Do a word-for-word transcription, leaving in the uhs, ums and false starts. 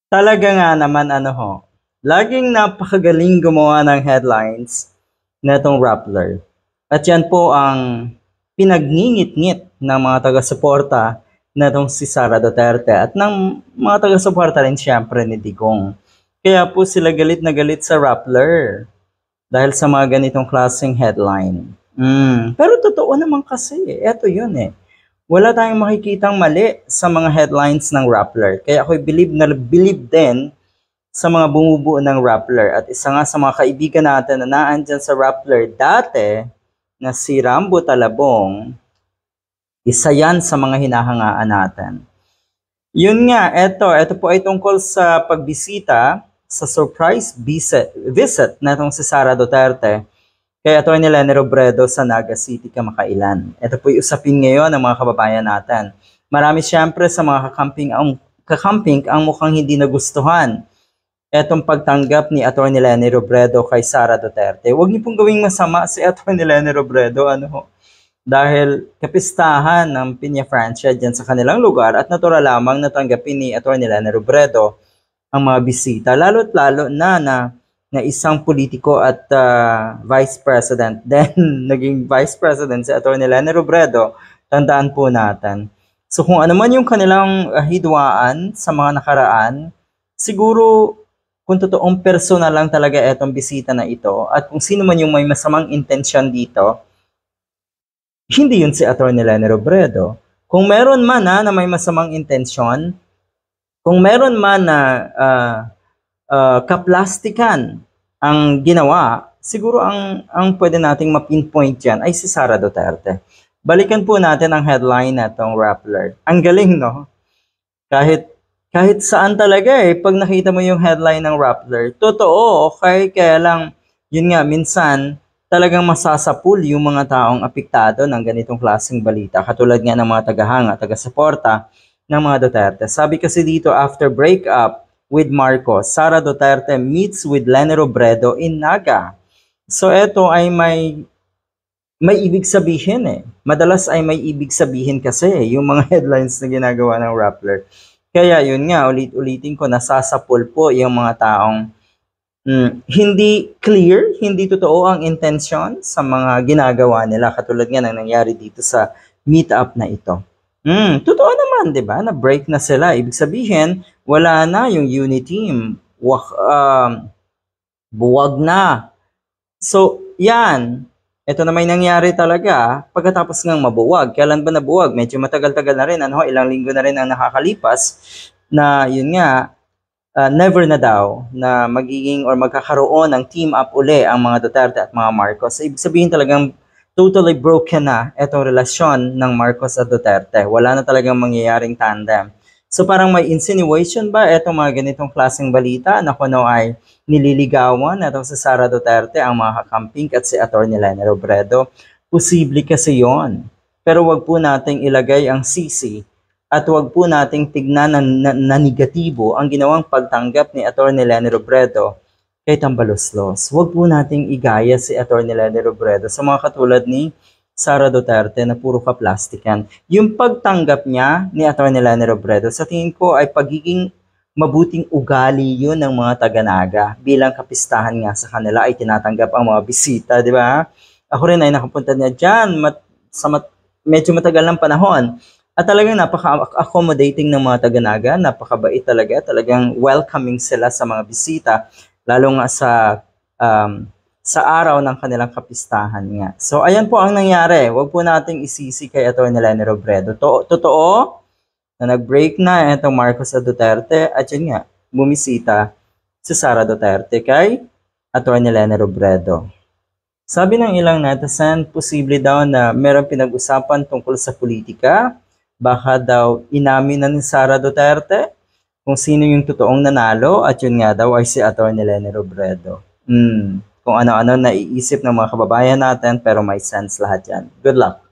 Talaga nga naman ano ho, laging napakagaling gumawa ng headlines netong Rappler. At yan po ang pinagngingit-ngit ng mga taga-suporta netong si Sara Duterte at ng mga taga-suporta rin siyempre ni Digong. Kaya po sila galit na galit sa Rappler dahil sa mga ganitong klaseng headline. Mm. Pero totoo naman kasi, eto yun eh. Wala tayong makikitang mali sa mga headlines ng Rappler. Kaya ako believe na believe din sa mga bumubuo ng Rappler. At isa nga sa mga kaibigan natin na naandyan sa Rappler dati, na si Rambo Talabong, isa yan sa mga hinahangaan natin. Yun nga, eto, eto po ay tungkol sa pagbisita, sa surprise visit, visit na itong si Sara Duterte kay Atty. Leni Robredo sa Naga City, Kamakailan. Ito po yung usapin ngayon ng mga kababayan natin. Marami siyempre sa mga kakamping ang, kakamping ang mukhang hindi nagustuhan etong pagtanggap ni Atty. Leni Robredo kay Sara Duterte. Huwag niyo pong gawing masama si Atty. Leni Robredo, ano ho, dahil kapistahan ng Piña Francia dyan sa kanilang lugar at natural lamang natanggapin ni Atty. Leni Robredo ang mga bisita, lalo't lalo na na na isang politiko at uh, vice president, then naging vice president si Atty. Leni Robredo, tandaan po natin. So kung ano man yung kanilang uh, hidwaan sa mga nakaraan, siguro kung totoong personal lang talaga etong bisita na ito, at kung sino man yung may masamang intensyon dito, hindi yun si Atty. Leni Robredo. Kung meron man na, na may masamang intensyon, kung meron man na uh, Uh, kaplastikan ang ginawa, siguro ang ang pwede nating mapinpoint dyan ay si Sara Duterte. Balikan po natin ang headline na itong Rappler. Ang galing, no? Kahit, kahit saan talaga eh, pag nakita mo yung headline ng Rappler, totoo, okay, kaya lang, yun nga, minsan, talagang masasapul yung mga taong apektado ng ganitong klaseng balita, katulad nga ng mga tagahanga, taga-suporta ng mga Duterte. Sabi kasi dito, after breakup with Marcos, Sara Duterte meets with Leni Robredo in Naga. So ito ay may may ibig sabihin eh. Madalas ay may ibig sabihin kasi yung mga headlines na ginagawa ng Rappler. Kaya yun nga, ulit-ulitin ko, nasasapul po yung mga taong mm, hindi clear, hindi totoo ang intention sa mga ginagawa nila, katulad nga ng nangyari dito sa meetup na ito. Hmm, totoo naman, 'di ba? Na break na sila. Ibig sabihin, wala na yung unity team. Wak, um, buwag na. So, 'yan. Ito na may nangyari talaga pagkatapos ng mabuwag. Kailan ba nabuwag? Medyo matagal-tagal na rin, ano, ilang linggo na rin ang nakakalipas na yun nga, uh, never na daw na magiging or magkakaroon ng team up uli ang mga Duterte at mga Marcos. So, ibig sabihin talagang totally broken na itong relasyon ng Marcos at Duterte. Wala na talagang mangyayaring tandem. So parang may insinuation ba itong mga ganitong klaseng balita na kuno ay nililigawan itong si Sara Duterte ang mga kakamping at si Atty. Leni Robredo? Posible kasi yon. Pero wag po nating ilagay ang sisi at wag po nating tignan na, na, na negatibo ang ginawang pagtanggap ni Atty. Leni Robredo kay Tambaloslos. Huwag po nating igaya si Atty. Leni Robredo sa mga katulad ni Sara Duterte na puro kaplastikan. Yung pagtanggap niya ni Atty. Leni Robredo, sa tingin ko ay pagiging mabuting ugali yun ng mga taga-Naga. Bilang kapistahan nga sa kanila ay tinatanggap ang mga bisita, di ba? Ako rin ay nakapunta niya dyan mat, sa mat, medyo matagal ng panahon. At talagang napaka-accommodating ng mga taga-Naga, napakabait talaga, talagang welcoming sila sa mga bisita, lalo nga sa um, sa araw ng kanilang kapistahan nga. So, ayan po ang nangyari. Huwag po nating isisi kay Atty. Leni Robredo. To totoo na nag-break na itong Marcos at Duterte at yun nga, bumisita si Sara Duterte kay Atty. Leni Robredo. Sabi ng ilang netizen, posible daw na merong pinag-usapan tungkol sa politika. Baka daw inamin na ni Sara Duterte kung sino yung totoong nanalo at yun nga daw ay si Atty. Leni Robredo. Hmm, kung ano-ano naiisip ng mga kababayan natin pero may sense lahat yan. Good luck!